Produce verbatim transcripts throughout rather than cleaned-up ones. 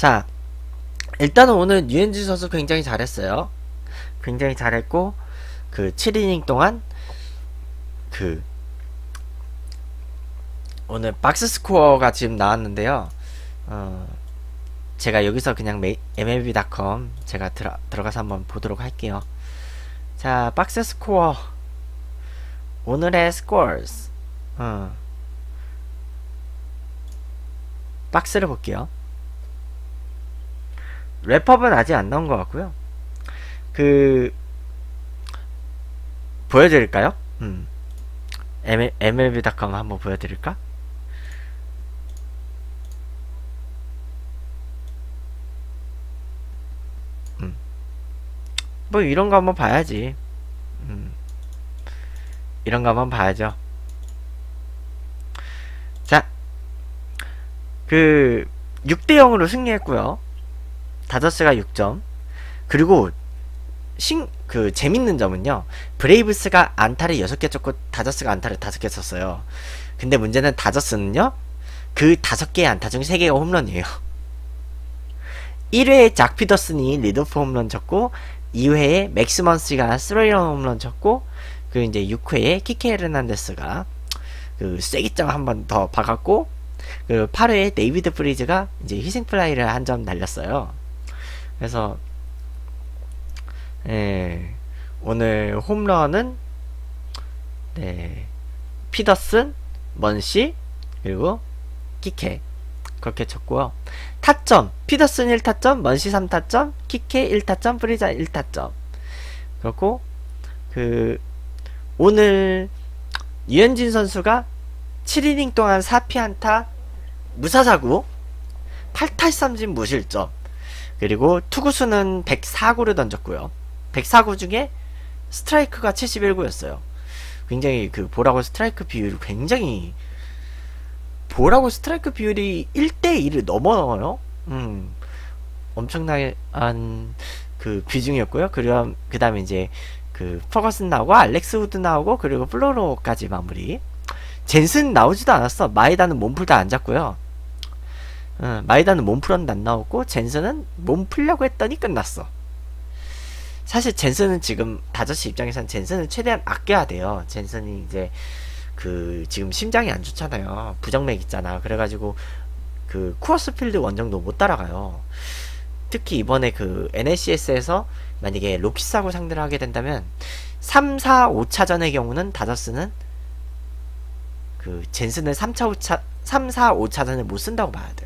자, 일단은 오늘 류현진 선수 굉장히 잘했어요. 굉장히 잘했고, 그 칠 이닝 동안 그 오늘 박스 스코어가 지금 나왔는데요. 어, 제가 여기서 그냥 엠엘비 닷컴 제가 들어, 들어가서 한번 보도록 할게요. 자, 박스 스코어 오늘의 스코어스 어. 박스를 볼게요. 랩업은 아직 안 나온 것 같고요. 그 보여드릴까요? 음. 엠엘비 닷컴 한번 보여드릴까? 음. 뭐 이런 거 한번 봐야지. 음. 이런 거 한번 봐야죠. 자, 그 육 대 영으로 승리했고요. 다저스가 육 점. 그리고 신, 그 재밌는 점은요, 브레이브스가 안타를 여섯 개 쳤고 다저스가 안타를 다섯 개 쳤어요. 근데 문제는 다저스는요, 그 다섯 개의 안타 중 세 개가 홈런이에요. 일 회에 작 피더슨이 리드오프 홈런 쳤고, 이 회에 맥스먼스가 스리런 홈런 쳤고, 그 이제 육 회에 키케 헤르난데스가 그 쐐기점 한 번 더 박았고, 그 팔 회에 데이비드 프리즈가 이제 희생플라이를 한 점 날렸어요. 그래서 예, 오늘 홈런은 네, 피더슨, 먼시, 그리고 키케 그렇게 쳤고요. 타점, 피더슨 일 타점, 먼시 삼 타점, 키케 일 타점, 프리자 일 타점. 그렇고 그 오늘 류현진 선수가 칠 이닝 동안 사 피안타 무사사구, 팔 탈삼진 무실점, 그리고 투구수는 백사 구를 던졌고요. 백사 구 중에 스트라이크가 칠십일 구였어요. 굉장히 그 볼하고 스트라이크 비율이 굉장히, 볼하고 스트라이크 비율이 일 대 일을 넘어요. 음, 엄청나게 한 그 비중이었고요. 그리고 그 다음에 이제 그 퍼거슨 나오고 알렉스 우드 나오고 그리고 플로로까지 마무리. 젠슨 나오지도 않았어. 마에다는 몸풀도 안 잡고요. 어, 마에다는 몸풀었는데 안 나오고 젠슨은 몸 풀려고 했더니 끝났어. 사실 젠슨은 지금 다저스 입장에선 젠슨은 최대한 아껴야 돼요. 젠슨이 이제 그 지금 심장이 안 좋잖아요. 부정맥 있잖아. 그래가지고 그 쿠어스필드 원정도 못 따라가요. 특히 이번에 그 엔엘씨에스에서 만약에 로키스하고 상대를 하게 된다면 삼, 사, 오 차전의 경우는 다저스는 그 젠슨을 삼 차, 오 차, 삼, 사, 오 차전을 못 쓴다고 봐야 돼요.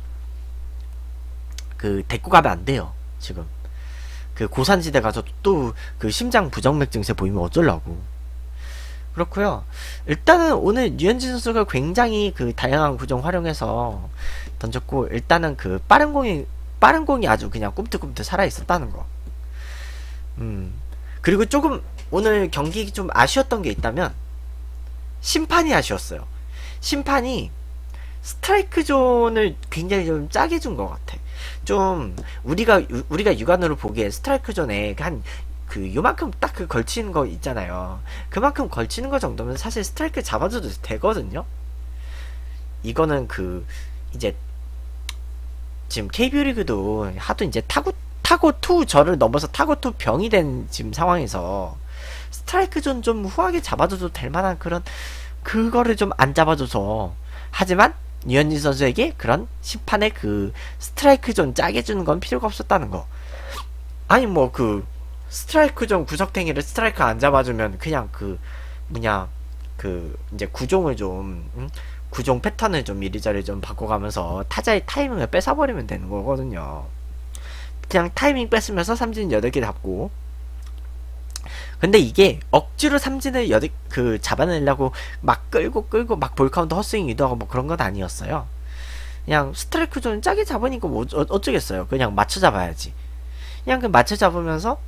그 데리고 가면 안 돼요. 지금 그 고산지대 가서 또 그 심장 부정맥 증세 보이면 어쩌려고. 그렇고요. 일단은 오늘 류현진 선수가 굉장히 그 다양한 구종 활용해서 던졌고, 일단은 그 빠른 공이 빠른 공이 아주 그냥 꿈틀꿈틀 살아 있었다는 거. 음. 그리고 조금 오늘 경기 좀 아쉬웠던 게 있다면 심판이 아쉬웠어요. 심판이 스트라이크 존을 굉장히 좀 짜게 준 것 같아. 좀 우리가 우리가 육안으로 보기에 스트라이크 존에 한 그 요만큼 딱 그 걸치는 거 있잖아요. 그만큼 걸치는 거 정도면 사실 스트라이크 잡아줘도 되거든요. 이거는 그 이제 지금 케이비오 리그도 하도 이제 타구 타고 투 저를 넘어서 타고 투 병이 된 지금 상황에서 스트라이크 존 좀 후하게 잡아줘도 될 만한 그런 그거를 좀 안 잡아줘서. 하지만 류현진 선수에게 그런 심판의 그 스트라이크 존 짜게 주는 건 필요가 없었다는 거. 아니 뭐 그 스트라이크 존 구석탱이를 스트라이크 안 잡아주면 그냥 그 뭐냐 그 이제 구종을 좀 응? 구종 패턴을 좀 이리저리 좀 바꿔가면서 타자의 타이밍을 뺏어버리면 되는 거거든요. 그냥 타이밍 뺏으면서 삼진 여덟 개 잡고. 근데 이게 억지로 삼진을 여덟 그 잡아내려고 막 끌고 끌고 막 볼카운트 헛스윙 유도하고 뭐 그런 건 아니었어요. 그냥 스트라이크 존 짜게 잡으니까 뭐 어, 어쩌겠어요. 그냥 맞춰 잡아야지. 그냥 그 맞춰 잡으면서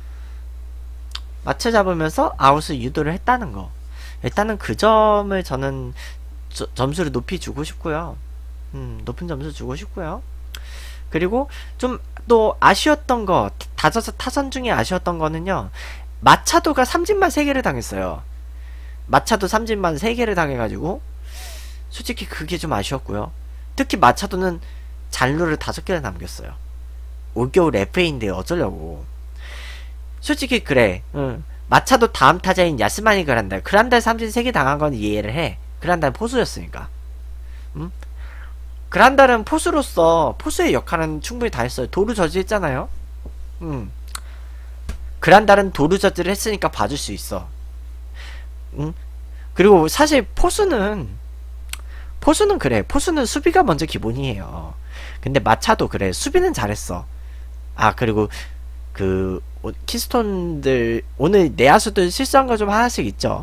맞춰 잡으면서 아웃을 유도를 했다는 거. 일단은 그 점을 저는 저, 점수를 높이 주고 싶고요. 음, 높은 점수 주고 싶고요. 그리고 좀 또 아쉬웠던 거, 다저스 타선 중에 아쉬웠던 거는요, 마차도가 삼진만 세 개를 당했어요. 마차도 삼진만 세 개를 당해가지고 솔직히 그게 좀 아쉬웠고요. 특히 마차도는 잔루를 다섯 개를 남겼어요. 올겨울 에프에이인데 어쩌려고. 솔직히 그래. 응. 마차도 다음 타자인 야스마니 그란달. 그란달 삼진 세 개 당한 건 이해를 해. 그란달 포수였으니까. 응? 그란달은 포수로서 포수의 역할은 충분히 다 했어요. 도루 저지했잖아요. 응. 그란달은 도루 저지를 했으니까 봐줄 수 있어. 응? 그리고 사실 포수는 포수는 그래. 포수는 수비가 먼저 기본이에요. 근데 마차도 그래. 수비는 잘했어. 아 그리고 그 키스톤들 오늘 내야수들 실수한 거 좀 하나씩 있죠.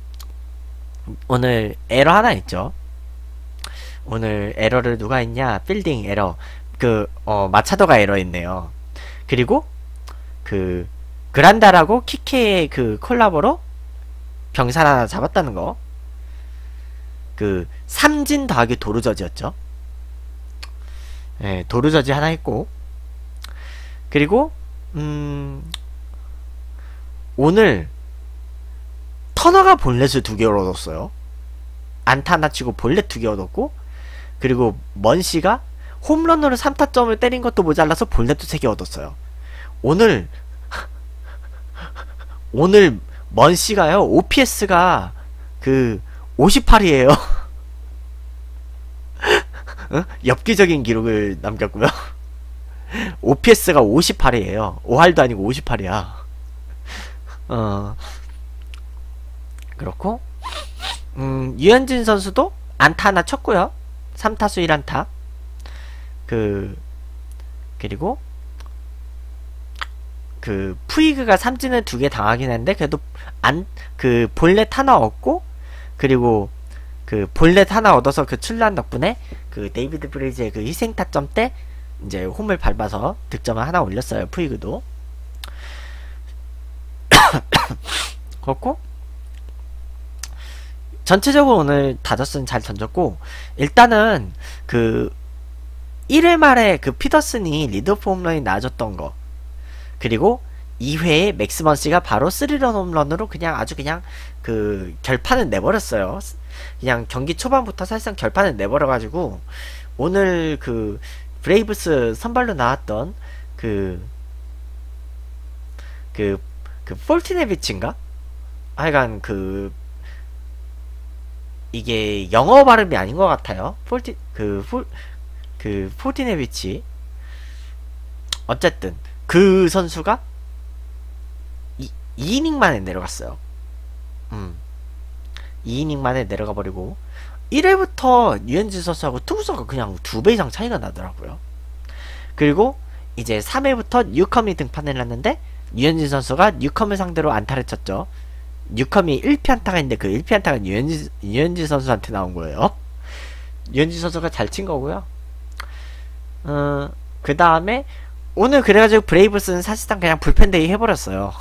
오늘 에러 하나 있죠. 오늘 에러를 누가 했냐? 필딩 에러. 그 어 마차도가 에러 했네요. 그리고 그 그란다라고 키케의 그 콜라보로 병살 하나 잡았다는 거. 그 삼진 더하기 도루저지였죠. 예, 도루저지 하나 했고. 그리고 음 오늘 터너가 볼넷을 두 개 얻었어요. 안타 하나 치고 볼넷 두 개 얻었고, 그리고 먼씨가 홈런으로 삼 타점을 때린 것도 모자라서 볼넷도 세 개 얻었어요. 오늘 오늘 먼씨가요 오피에스가 그 오십팔이에요 어? 엽기적인 기록을 남겼고요. 오피에스가 오십팔이에요 오할도 아니고 오십팔이야. 어 그렇고 음 유현진 선수도 안타 하나 쳤고요. 삼 타수 일 안타. 그 그리고 그 푸이그가 삼진을 두 개 당하긴 했는데 그래도 안 그 볼넷 하나 얻고, 그리고 그 볼넷 하나 얻어서 그 출루한 덕분에 그 데이비드 브레이즈의 그 희생 타점 때 이제 홈을 밟아서 득점을 하나 올렸어요. 푸이그도. 그렇고 전체적으로 오늘 다저스는 잘 던졌고, 일단은 그 일 회 말에 그 피더슨이 리드오프 홈런이 나아졌던 거, 그리고 이 회에 맥스먼씨가 바로 쓰리런 홈런으로 그냥 아주 그냥 그 결판을 내버렸어요. 그냥 경기 초반부터 사실상 결판을 내버려가지고 오늘 그 브레이브스 선발로 나왔던 그 그 그 폴티네비치인가? 하여간 그 이게 영어 발음이 아닌 것 같아요. 폴티 그 폴 그 폴티네비치. 어쨌든 그 선수가 이, 이 이닝 만에 내려갔어요. 음. 이 이닝 만에 내려가 버리고 일 회부터 유현진 선수하고 투구수가 그냥 두 배 이상 차이가 나더라고요. 그리고 이제 삼 회부터 뉴컴이 등판을 했는데 유현진 선수가 뉴컴을 상대로 안타를 쳤죠. 뉴컴이 일 피안타가 있는데 그 일 피안타가 유현진, 유현진 선수한테 나온 거예요. 유현진 선수가 잘 친 거고요. 어, 그 다음에 오늘 그래가지고 브레이브스는 사실상 그냥 불펜데이 해버렸어요.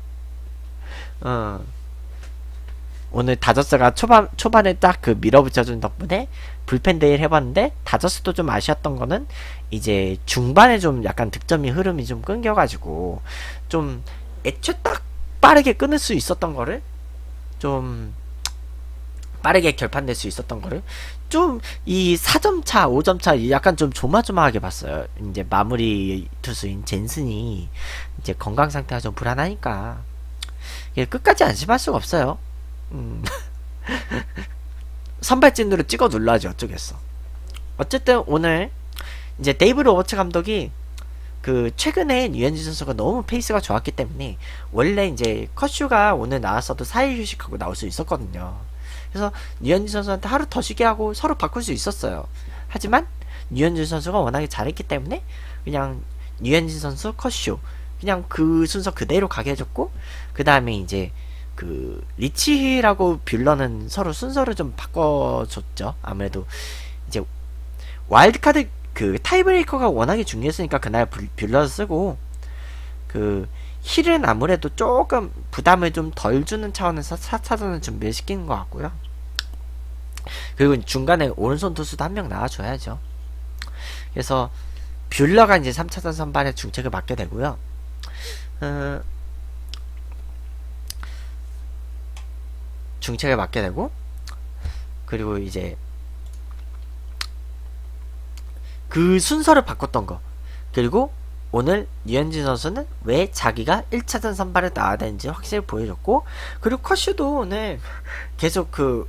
어. 오늘 다저스가 초반, 초반에 딱 그 밀어붙여준 덕분에 불펜데이를 해봤는데, 다저스도 좀 아쉬웠던 거는 이제 중반에 좀 약간 득점이 흐름이 좀 끊겨가지고 좀 애초에 딱 빠르게 끊을 수 있었던 거를 좀 빠르게 결판낼 수 있었던 거를 좀 이 사 점 차, 오 점 차 약간 좀 조마조마하게 봤어요. 이제 마무리 투수인 젠슨이 이제 건강 상태가 좀 불안하니까 이게 끝까지 안심할 수가 없어요. 음. 선발진으로 찍어 눌러야지 어쩌겠어. 어쨌든 오늘 이제 데이브 로버츠 감독이 그 최근에 유현진 선수가 너무 페이스가 좋았기 때문에 원래 이제 컷슈가 오늘 나왔어도 사 일 휴식하고 나올 수 있었거든요. 그래서 유현진 선수한테 하루 더 쉬게 하고 서로 바꿀 수 있었어요. 하지만 유현진 선수가 워낙에 잘했기 때문에 그냥 유현진 선수 컷슈 그냥 그 순서 그대로 가게 해줬고, 그 다음에 이제 그 리치라고 뷰러는 서로 순서를 좀 바꿔줬죠. 아무래도 이제 와일드카드 그 타이브레이커가 워낙에 중요했으니까 그날 뷰러를 쓰고, 그 힐은 아무래도 조금 부담을 좀 덜 주는 차원에서 사 차전을 준비를 시키는 것 같고요. 그리고 중간에 오른손 투수도 한 명 나와줘야죠. 그래서 뷰러가 이제 삼 차전 선발에 중책을 맡게 되고요. 어, 중책을 맡게 되고, 그리고 이제 그 순서를 바꿨던 거. 그리고 오늘 류현진 선수는 왜 자기가 일 차전 선발에 나와야 되는지 확실히 보여줬고, 그리고 컷슈도 오늘 계속 그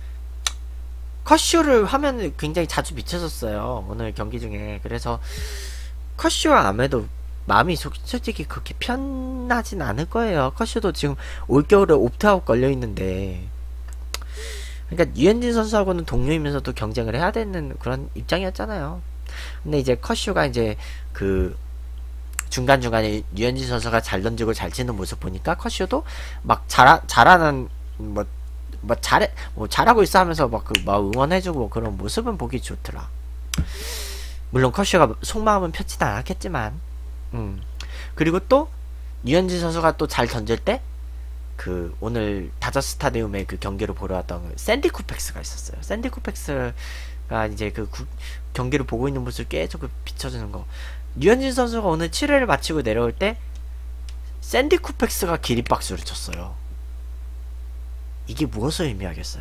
컷슈를 화면을 굉장히 자주 비춰줬어요, 오늘 경기 중에. 그래서 컷슈와 아메도 마음이 소, 솔직히 그렇게 편하진 않을 거예요. 컷슈도 지금 올겨울에 옵트아웃 걸려있는데, 그러니까 류현진 선수하고는 동료이면서도 경쟁을 해야 되는 그런 입장이었잖아요. 근데 이제 컷슈가 이제 그 중간중간에 류현진 선수가 잘 던지고 잘 치는 모습 보니까 컷슈도 막 잘하, 잘하는 뭐, 뭐 잘해 뭐 잘하고 있어 하면서 막 그 막 응원해주고 그런 모습은 보기 좋더라. 물론 컷슈가 속마음은 펴지는 않았겠지만, 음 그리고 또 류현진 선수가 또 잘 던질 때 그 오늘 다저 스타디움에 그 경기를 보러 왔던 그 샌디 쿠펙스가 있었어요. 샌디 쿠펙스가 이제 그 구, 경기를 보고 있는 모습을 계속 그 비춰주는 거. 류현진 선수가 오늘 칠 회를 마치고 내려올 때 샌디 쿠펙스가 기립박수를 쳤어요. 이게 무엇을 의미하겠어요?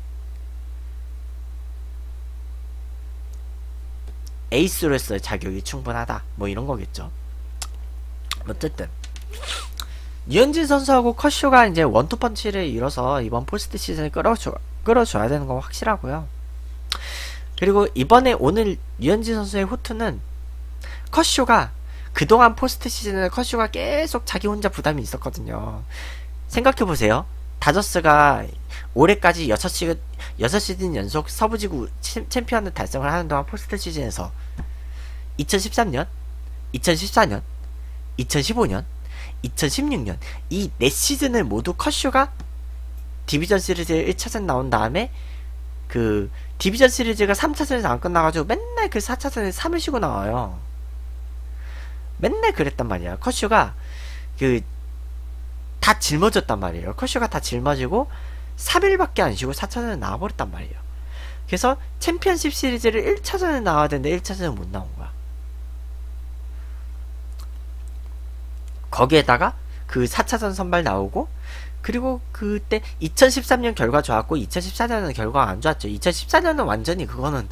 에이스로서의 자격이 충분하다, 뭐 이런 거겠죠. 어쨌든 류현진 선수하고 컷쇼가 이제 원투펀치를 이뤄서 이번 포스트 시즌을 끌어줘, 끌어줘야 되는 건 확실하고요. 그리고 이번에 오늘 류현진 선수의 호투는 컷쇼가 그동안 포스트 시즌에 컷쇼가 계속 자기 혼자 부담이 있었거든요. 생각해보세요. 다저스가 올해까지 여섯 시즌, 여섯 시즌 연속 서부지구 챔피언을 달성을 하는 동안 포스트 시즌에서 이천십삼 년, 이천십사 년, 이천십오 년, 이천십육 년 이 네 시즌을 모두 컷쇼가 디비전 시리즈 일 차전 나온 다음에 그 디비전 시리즈가 삼 차전에서 안 끝나가지고 맨날 그 사 차전에 삼을 쉬고 나와요. 맨날 그랬단 말이야. 컷쇼가 그 다 짊어졌단 말이에요. 컷쇼가 다 짊어지고 삼 일밖에 안 쉬고 사 차전에 나와버렸단 말이에요. 그래서 챔피언십 시리즈를 일 차전에 나와야 되는데 일 차전에 못 나온 거야. 거기에다가 그 사 차전 선발 나오고, 그리고 그때 이천십삼 년 결과 좋았고 이천십사 년은 결과가 안 좋았죠. 이천십사 년은 완전히 그거는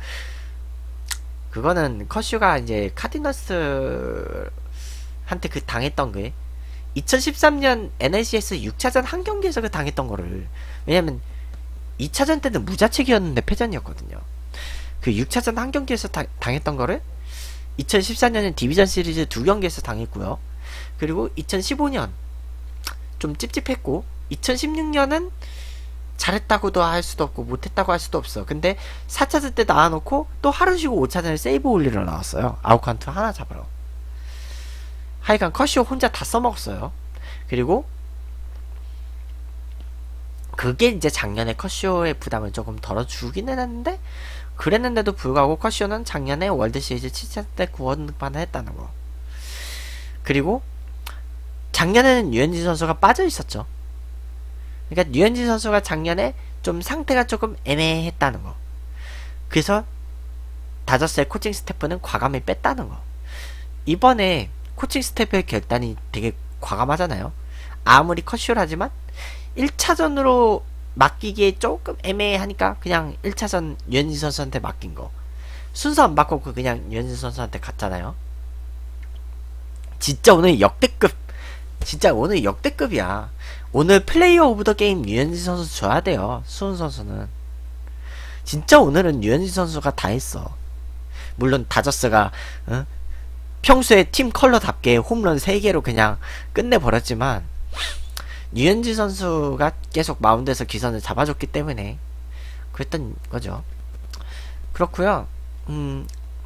그거는 컷슈가 이제 카디너스한테 그 당했던 게, 이천십삼 년 엔엘씨에스 육 차전 한 경기에서 그 당했던 거를, 왜냐면 이 차전 때는 무자책이었는데 패전이었거든요. 그 육 차전 한 경기에서 다, 당했던 거를 이천십사 년엔 디비전 시리즈 두 경기에서 당했고요. 그리고 이천십오 년 좀 찝찝했고, 이천십육 년은 잘했다고도 할 수도 없고 못했다고 할 수도 없어. 근데 사 차전 때 나와놓고 또 하루 쉬고 오 차전에 세이브 올리러 나왔어요. 아웃카운트 하나 잡으러. 하여간 컷쇼 혼자 다 써먹었어요. 그리고 그게 이제 작년에 컷쇼의 부담을 조금 덜어주기는 했는데, 그랬는데도 불구하고 컷쇼는 작년에 월드시리즈 칠 차전 때 구 원 등판을 했다는 거. 그리고 작년에는 류현진 선수가 빠져 있었죠. 그러니까 류현진 선수가 작년에 좀 상태가 조금 애매했다는 거. 그래서 다저스의 코칭 스태프는 과감히 뺐다는 거. 이번에 코칭 스태프의 결단이 되게 과감하잖아요. 아무리 컷쇼라지만 일 차전으로 맡기기에 조금 애매하니까 그냥 일 차전 류현진 선수한테 맡긴 거. 순서 안 바꾸고 그냥 류현진 선수한테 갔잖아요. 진짜 오늘 역대급, 진짜 오늘 역대급이야. 오늘 플레이어 오브 더 게임 류현진 선수 줘야 돼요. 수훈 선수는 진짜 오늘은 류현진 선수가 다 했어. 물론 다저스가 어? 평소에 팀 컬러답게 홈런 세 개로 그냥 끝내버렸지만, 류현진 선수가 계속 마운드에서 기선을 잡아줬기 때문에 그랬던 거죠. 그렇구요. 음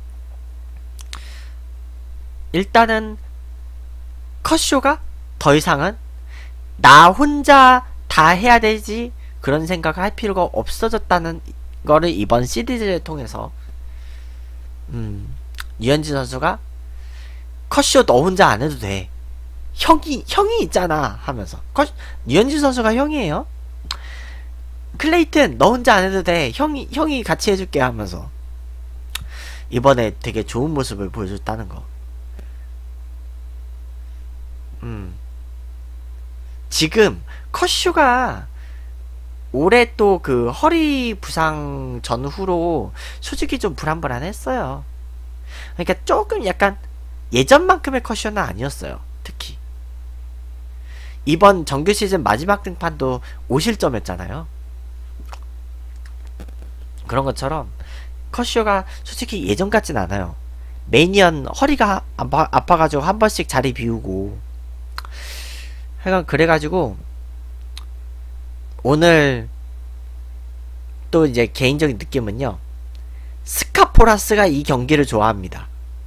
일단은 컷쇼가 더 이상은 나 혼자 다 해야 되지 그런 생각을 할 필요가 없어졌다는 거를 이번 시리즈를 통해서 음 류현진 선수가 컷쇼 너 혼자 안 해도 돼, 형이 형이 있잖아 하면서, 컷, 류현진 선수가 형이에요. 클레이튼 너 혼자 안 해도 돼, 형이 형이 같이 해줄게 하면서 이번에 되게 좋은 모습을 보여줬다는 거. 음 지금 컷슈가 올해 또 그 허리 부상 전후로 솔직히 좀 불안불안했어요. 그러니까 조금 약간 예전만큼의 컷쇼는 아니었어요. 특히 이번 정규 시즌 마지막 등판도 오 실점했잖아요. 그런 것처럼 컷쇼가 솔직히 예전 같진 않아요. 매니언 허리가 아파, 아파가지고 한 번씩 자리 비우고 하여간 그래가지고 오늘 또 이제 개인적인 느낌은요, 스카포라스가 이 경기를 좋아합니다.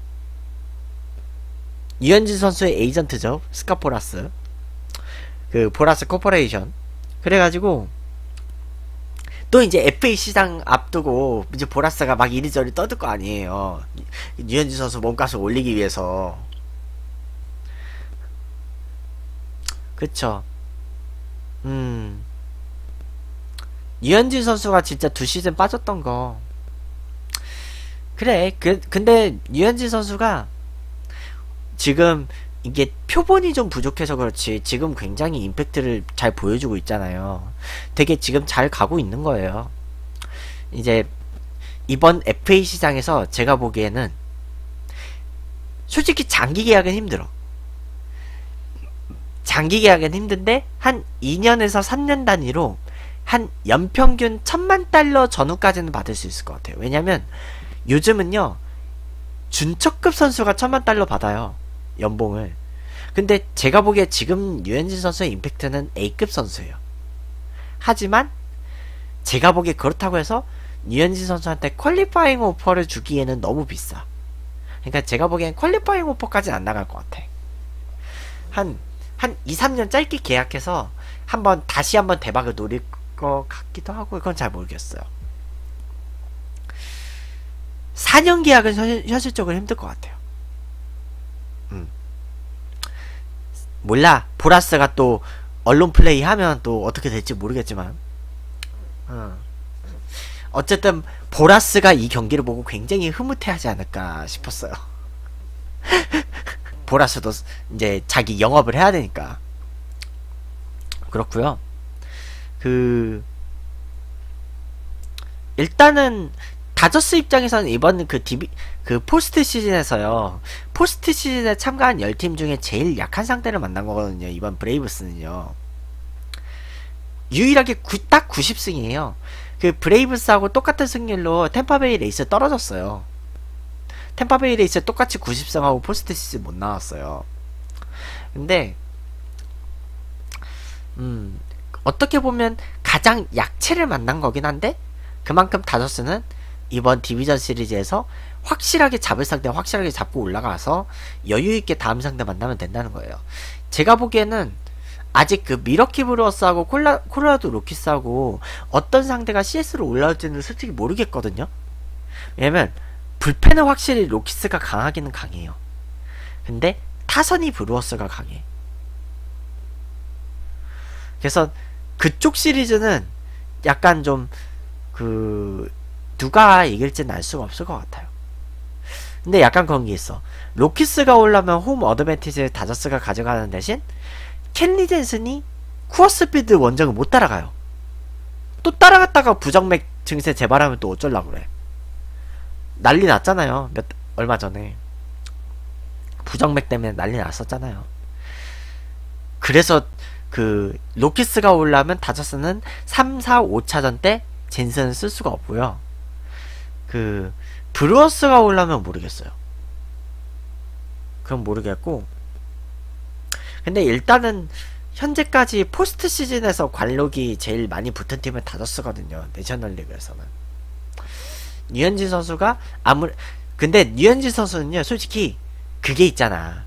유현진 선수의 에이전트죠, 스카포라스. 그 보라스 코퍼레이션. 그래가지고 또 이제 에프에이 시장 앞두고 이제 보라스가 막 이리저리 떠들 거 아니에요. 유현진 선수 몸값을 올리기 위해서. 그쵸. 음. 유현진 선수가 진짜 두 시즌 빠졌던 거. 그래. 그, 근데 유현진 선수가 지금 이게 표본이 좀 부족해서 그렇지 지금 굉장히 임팩트를 잘 보여주고 있잖아요. 되게 지금 잘 가고 있는 거예요. 이제 이번 에프에이 시장에서 제가 보기에는 솔직히 장기 계약은 힘들어. 장기 계약은 힘든데 한 이 년에서 삼 년 단위로 한 연평균 천만 달러 전후까지는 받을 수 있을 것 같아요. 왜냐면 요즘은요 준척급 선수가 천만 달러 받아요, 연봉을. 근데 제가 보기에 지금 유현진 선수의 임팩트는 A급 선수예요. 하지만 제가 보기에 그렇다고 해서 유현진 선수한테 퀄리파잉 오퍼를 주기에는 너무 비싸. 그러니까 제가 보기엔 퀄리파잉 오퍼까지는 안 나갈 것 같아. 한, 한 이, 삼 년 짧게 계약해서 한번 다시 한번 대박을 노릴 것 같기도 하고, 그건 잘 모르겠어요. 사 년 계약은 현, 현실적으로 힘들 것 같아요. 음. 몰라. 보라스가 또 언론 플레이 하면 또 어떻게 될지 모르겠지만, 어. 어쨌든 보라스가 이 경기를 보고 굉장히 흐뭇해하지 않을까 싶었어요. 보라스도 이제 자기 영업을 해야 되니까. 그렇고요. 그 일단은 다저스 입장에서는 이번 그 디비 그 포스트 시즌에서요, 포스트 시즌에 참가한 열 팀 중에 제일 약한 상대를 만난 거거든요, 이번 브레이브스는요. 유일하게 구, 딱 구십 승이에요. 그 브레이브스하고 똑같은 승률로 템파베이 레이스 떨어졌어요. 템파베이 레이스 똑같이 구십 승하고 포스트 시즌 못 나왔어요. 근데 음 어떻게 보면 가장 약체를 만난 거긴 한데, 그만큼 다저스는 이번 디비전 시리즈에서 확실하게 잡을 상대 확실하게 잡고 올라가서 여유있게 다음 상대 만나면 된다는 거예요. 제가 보기에는 아직 그 미러키 브루어스하고 콜라, 콜로라도 로키스하고 어떤 상대가 씨에스로 올라올지는 솔직히 모르겠거든요. 왜냐면 불펜은 확실히 로키스가 강하기는 강해요. 근데 타선이 브루어스가 강해. 그래서 그쪽 시리즈는 약간 좀 그 누가 이길지는 알 수가 없을 것 같아요. 근데 약간 그런 게 있어. 로키스가 올라면 홈 어드밴티지를 다저스가 가져가는 대신 켄리 젠슨이 쿠어스피드 원정을 못 따라가요. 또 따라갔다가 부정맥 증세 재발하면 또 어쩌려고 그래. 난리 났잖아요, 몇 얼마 전에. 부정맥 때문에 난리 났었잖아요. 그래서 그 로키스가 올라면 다저스는 삼, 사, 오차전 때 젠슨을 쓸 수가 없고요. 그 브루어스가 올라면 모르겠어요. 그건 모르겠고, 근데 일단은 현재까지 포스트 시즌에서 관록이 제일 많이 붙은 팀은 다저스거든요, 내셔널리그에서는. 유현진 선수가 아무 근데 유현진 선수는요, 솔직히 그게 있잖아.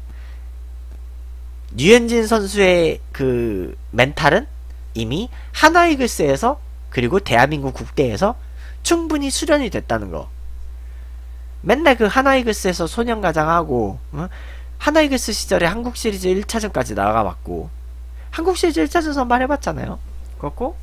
유현진 선수의 그 멘탈은 이미 하나이글스에서 그리고 대한민국 국대에서 충분히 수련이 됐다는 거. 맨날 그 하나이글스에서 소년가장하고, 어? 하나이글스 시절에 한국 시리즈 일 차전까지 나가봤고, 한국 시리즈 일 차전 선발 해봤잖아요. 그렇고,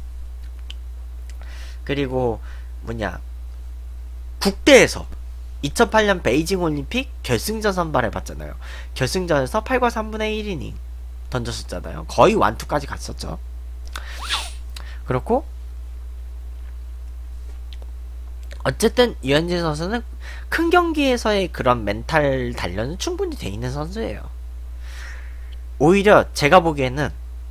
그리고 뭐냐, 국대에서 이천팔 년 베이징 올림픽 결승전 선발 해봤잖아요. 결승전에서 팔과 삼분의 일 이닝 던졌었잖아요. 거의 완투까지 갔었죠. 그렇고 어쨌든 유현진 선수는 큰 경기에서의 그런 멘탈 단련은 충분히 돼 있는 선수예요. 오히려 제가 보기에는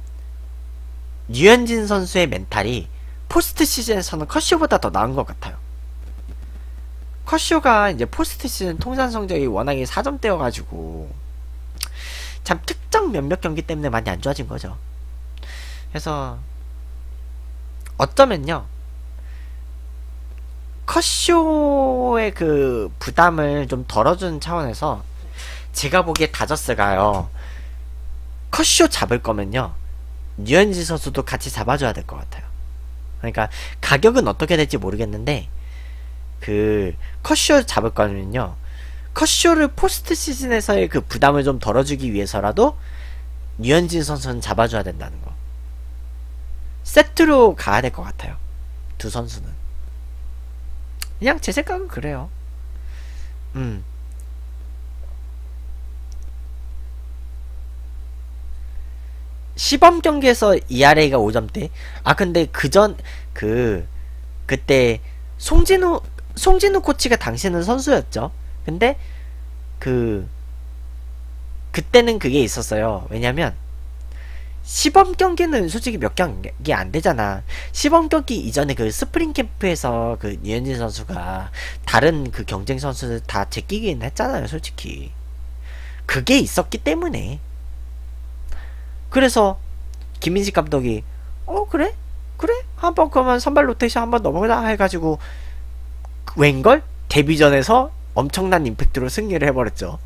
유현진 선수의 멘탈이 포스트 시즌에서는 컷쇼보다 더 나은 것 같아요. 컷쇼가 이제 포스트 시즌 통산 성적이 워낙에 사 점대여가지고 참 특정 몇몇 경기 때문에 많이 안 좋아진 거죠. 그래서 어쩌면요, 컷쇼의 그 부담을 좀 덜어주는 차원에서 제가 보기에 다저스가요, 컷쇼 잡을 거면요 유현진 선수도 같이 잡아줘야 될 것 같아요. 그러니까 가격은 어떻게 될지 모르겠는데 그 컷쇼 잡을 거면요, 컷쇼를 포스트 시즌에서의 그 부담을 좀 덜어주기 위해서라도 유현진 선수는 잡아줘야 된다는 거. 세트로 가야 될 것 같아요, 두 선수는. 그냥 제 생각은 그래요. 음. 시범 경기에서 이알에이가 오 점대. 아 근데 그전 그 그때 송진우 송진우 코치가 당시에는 선수였죠. 근데 그 그때는 그게 있었어요. 왜냐면 시범 경기는 솔직히 몇 경기 안 되잖아. 시범 경기 이전에 그 스프링 캠프에서 그 유현진 선수가 다른 그 경쟁 선수들 다 제끼긴 했잖아요, 솔직히. 그게 있었기 때문에. 그래서 김민식 감독이 어 그래? 그래? 한번 그러면 선발 로테이션 한번 넘어가자 해가지고 웬걸? 데뷔전에서 엄청난 임팩트로 승리를 해버렸죠.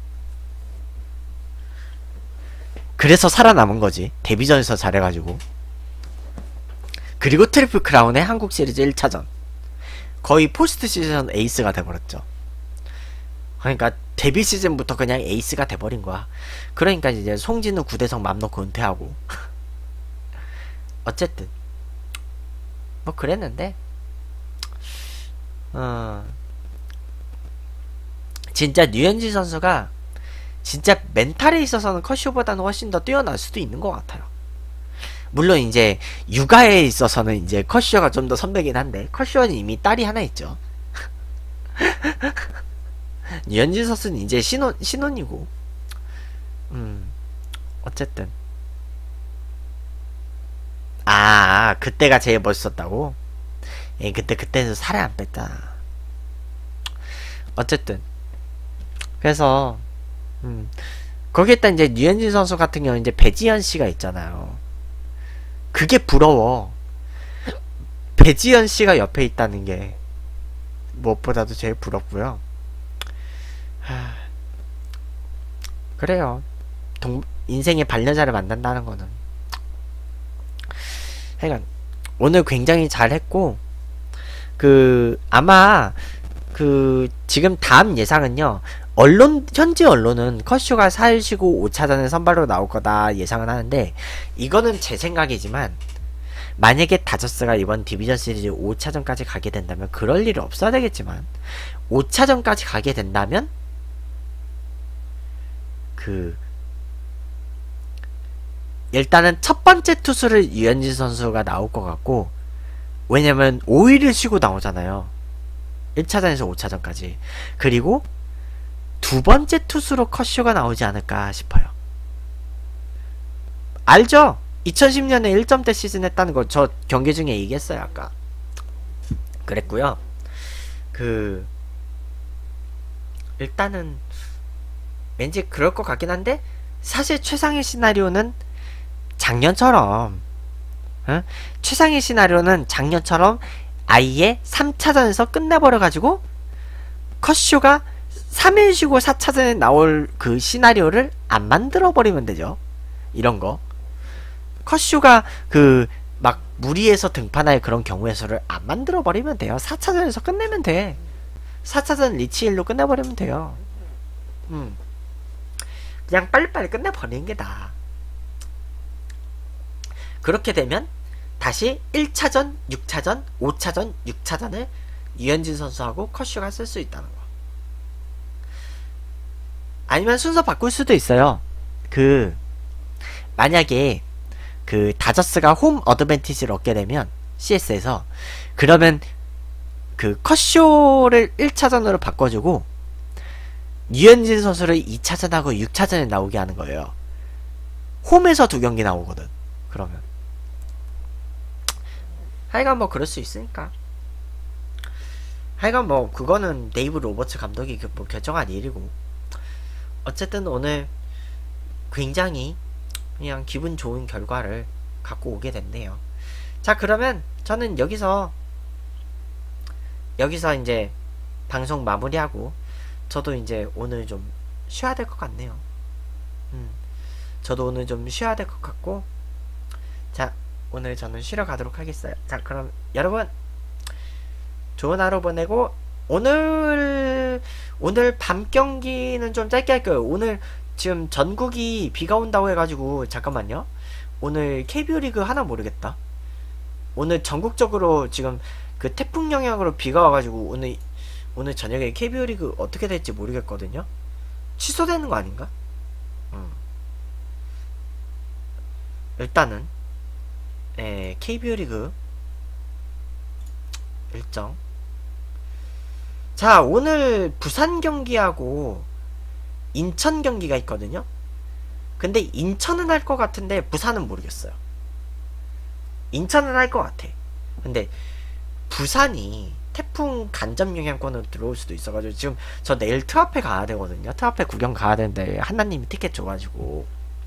그래서 살아남은 거지, 데뷔전에서 잘해가지고. 그리고 트리플 크라운의 한국 시리즈 일 차전 거의 포스트 시즌 에이스가 돼버렸죠. 그러니까 데뷔 시즌부터 그냥 에이스가 돼버린 거야. 그러니까 이제 송진우 구대성 맘 놓고 은퇴하고 어쨌든 뭐 그랬는데 어 진짜 류현진 선수가 진짜 멘탈에 있어서는 컷쇼보다는 훨씬 더 뛰어날 수도 있는 것 같아요. 물론 이제 육아에 있어서는 이제 컷쇼가 좀 더 선배긴 한데 컷쇼는 이미 딸이 하나 있죠. 류현진 선수는 이제 신혼, 신혼이고 음 어쨌든 아 그때가 제일 멋있었다고? 예, 그때 그때는 살을 안 뺐다. 어쨌든 그래서 음 거기에다 이제 류현진 선수 같은 경우는 이제 배지현 씨가 있잖아요. 그게 부러워. 배지현 씨가 옆에 있다는 게 무엇보다도 제일 부럽고요. 하... 그래요. 동... 인생의 반려자를 만난다는 거는. 하여간 오늘 굉장히 잘했고 그 아마 그 지금 다음 예상은요, 언론 현지 언론은 컷쇼가 사 일 쉬고 오 차전에 선발로 나올 거다 예상은 하는데, 이거는 제 생각이지만 만약에 다저스가 이번 디비전 시리즈 오 차전까지 가게 된다면, 그럴 일이 없어야 되겠지만 오 차전까지 가게 된다면 그 일단은 첫 번째 투수를 유현진 선수가 나올 것 같고, 왜냐면 오 일을 쉬고 나오잖아요, 일 차전에서 오 차전까지. 그리고 두 번째 투수로 컷쇼가 나오지 않을까 싶어요. 알죠? 이천십 년에 일 점대 시즌 했다는 거 저 경기 중에 얘기했어요 아까. 그랬고요. 그 일단은 왠지 그럴 것 같긴 한데, 사실 최상의 시나리오는 작년처럼 응? 최상의 시나리오는 작년처럼 아예 삼 차전에서 끝내버려가지고 컷쇼가 삼 일 쉬고 사 차전에 나올 그 시나리오를 안 만들어버리면 되죠. 이런거 컷쇼가 그 막 무리해서 등판할 그런 경우의 수를 안 만들어버리면 돼요. 사 차전에서 끝내면 돼. 사 차전 리치일로 끝내버리면 돼요. 음. 그냥 빨리빨리 끝내버리는 게 나아. 그렇게 되면 다시 일 차전, 육 차전, 오 차전, 육 차전을 유현진 선수하고 컷쇼가 쓸 수 있다는 거. 아니면 순서 바꿀 수도 있어요. 그 만약에 그 다저스가 홈 어드밴티지를 얻게 되면 씨에스에서, 그러면 그 컷쇼를 일 차전으로 바꿔주고 류현진 선수를 이 차전하고 육 차전에 나오게 하는 거예요. 홈에서 두 경기 나오거든. 그러면 하여간 뭐 그럴 수 있으니까. 하여간 뭐 그거는 데이브 로버츠 감독이 뭐 결정한 일이고, 어쨌든 오늘 굉장히 그냥 기분 좋은 결과를 갖고 오게 됐네요. 자, 그러면 저는 여기서 여기서 이제 방송 마무리하고 저도 이제 오늘 좀 쉬어야 될 것 같네요. 음, 저도 오늘 좀 쉬어야 될 것 같고, 자, 오늘 저는 쉬러 가도록 하겠어요. 자, 그럼 여러분 좋은 하루 보내고, 오늘 오늘 밤 경기는 좀 짧게 할게요. 오늘 지금 전국이 비가 온다고 해가지고, 잠깐만요. 오늘 케이비오 리그 하나 모르겠다. 오늘 전국적으로 지금 그 태풍 영향으로 비가 와가지고 오늘 오늘 저녁에 케이비오 리그 어떻게 될지 모르겠거든요. 취소되는 거 아닌가? 음. 일단은 예, 케이비오 리그 일정. 자, 오늘 부산 경기하고 인천 경기가 있거든요. 근데 인천은 할 것 같은데 부산은 모르겠어요. 인천은 할 것 같아. 근데 부산이 태풍 간접 영향권으로 들어올 수도 있어가지고, 지금 저 내일 트와페 가야 되거든요. 트와페 구경 가야 되는데 한나님이 티켓 줘가지고,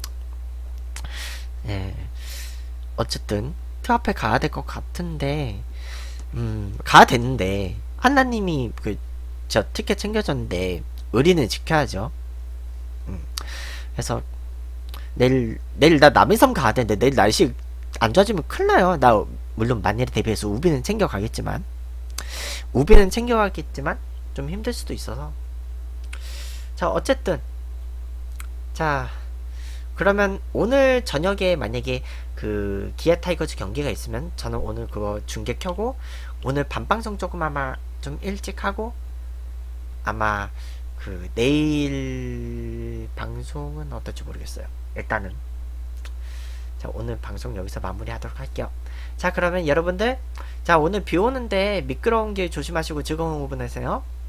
예, 어쨌든 트와페 가야 될 것 같은데, 음 가야 되는데 한나님이 그 저 티켓 챙겨줬는데 의리는 지켜야죠. 음 그래서 내일 내일 나 남해섬 가야 되는데, 내일 날씨 안 좋아지면 큰일 나요. 나 물론 만일에 대비해서 우비는 챙겨가겠지만 우비는 챙겨가겠지만 좀 힘들 수도 있어서. 자, 어쨌든 자, 그러면 오늘 저녁에 만약에 그 기아 타이거즈 경기가 있으면 저는 오늘 그거 중계 켜고, 오늘 밤방송 조금 아마 좀 일찍 하고, 아마 그 내일 방송은 어떨지 모르겠어요. 일단은 자, 오늘 방송 여기서 마무리 하도록 할게요. 자, 그러면 여러분들, 자, 오늘 비 오는데 미끄러운 길 조심하시고 즐거운 오후 보내세요.